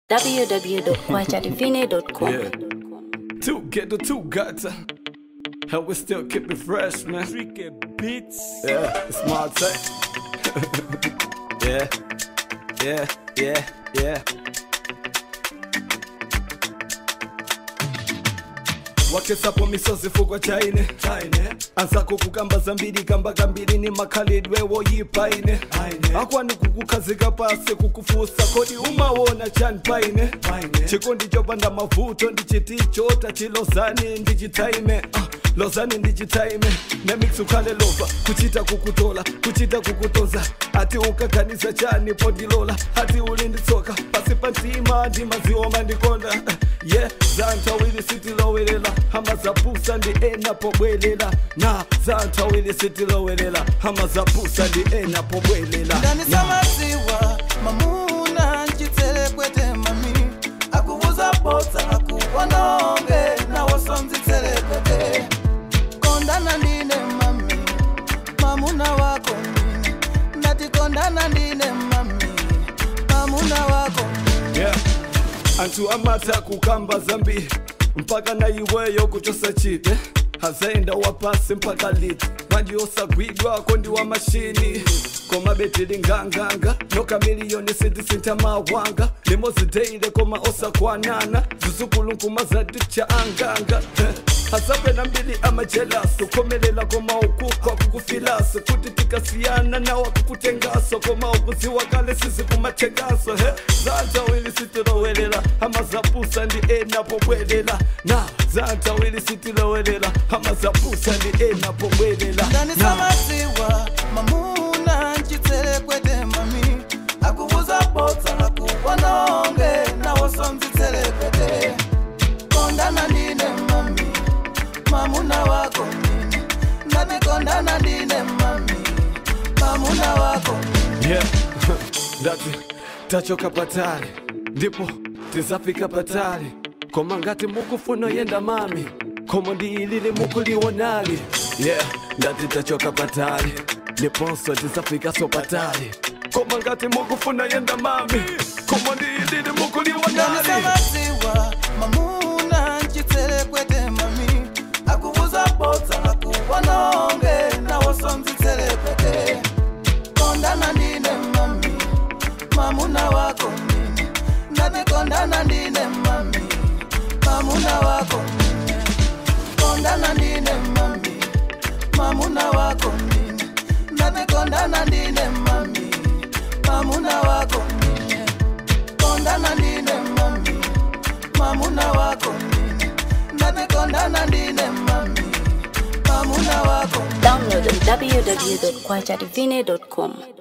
www.kwajadivine.com. Yeah. Two get the two guts. And we still keep it fresh, man. Freaky beats. Yeah, it's my take. Yeah. Wakesapo misozi fugwa chaine Ansako kukamba zambiri kamba kambiri ni makalidwe wo yipaine Akwani kukukazika pase kukufusa kodi umawona chan paine Chiko ndichopanda mavuto ndichiticho tachilozani ndichitaime Lozani ndichitaime Nemix ukale lova kuchita kukutola kuchita kukutoza Ati ukakanisa chani podilola Ati ulinditoka pasi pantima ndi maziwa mandikonda Yeah, zanta wili city lowelela Hama zapusa ndi ena pobwelela Na zanta wili city lowelela Hama zapusa ndi ena pobwelela Ndani samaziwa mamuna nchitele kwete mami Akuvuza bota akuwanonge na wasonzi tele kwete Kondana ndine mami mamuna wako ndine Nati kondana ndine mami mamuna wako ndine Yeah, antu amata kukamba zambi Mpaka na iweyo kuchosa chite Hazaenda wapase mpaka liti Mandi osagwidwa kondi wa mashini Koma betili nganganga Noka milioni sidi sinta mawanga Limozi deile koma osa kwa nana Zuzukulu nkuma zadicha anganga Hazabe na mbili ama jelaso Komelela koma ukukwa kukufilaso Kutitika siyana na wakukutengaso Koma ukuziwa kale sisi kumategaso Zanta wili sitilo welela Hama zapusa ndi ena pobwelela Na zanta wili sitilo welela Hama zapusa ndi ena pobwelela Ndani samaziwa mamuna nchitele kwete mami Akuvuza bota akuwanonge na wasonzi tele kwete Kondana ndine mami mamuna wako ndine Nani kondana ndine mami mamuna wako ndine Yeah, ndati tachoka patali Ndipo tizafika patali Koma ngati mukufuna yenda mami Komo ndiilili mukuliwonali Yeah, ndati tachoka patali Niponso tizafika so patali Koma ngati mukufuna yenda mami Komo ndiilili Ndani mukuliwonali samaziwa mamuna nchitele kwete mami Akuvuza bota akuwanonge na wasonzi tele kwete Kondana ndine mami mamuna wako ndine Nani kondana ndine mami mamuna wako ndine Kondana ndine mami mamuna wako ndine Nani kondana ndine mami mamuna wako ndine Kondana ndine mami mamuna wako ndine Nani kondana ndine mami mamuna wako ndine Download on www.kwajadivine.com.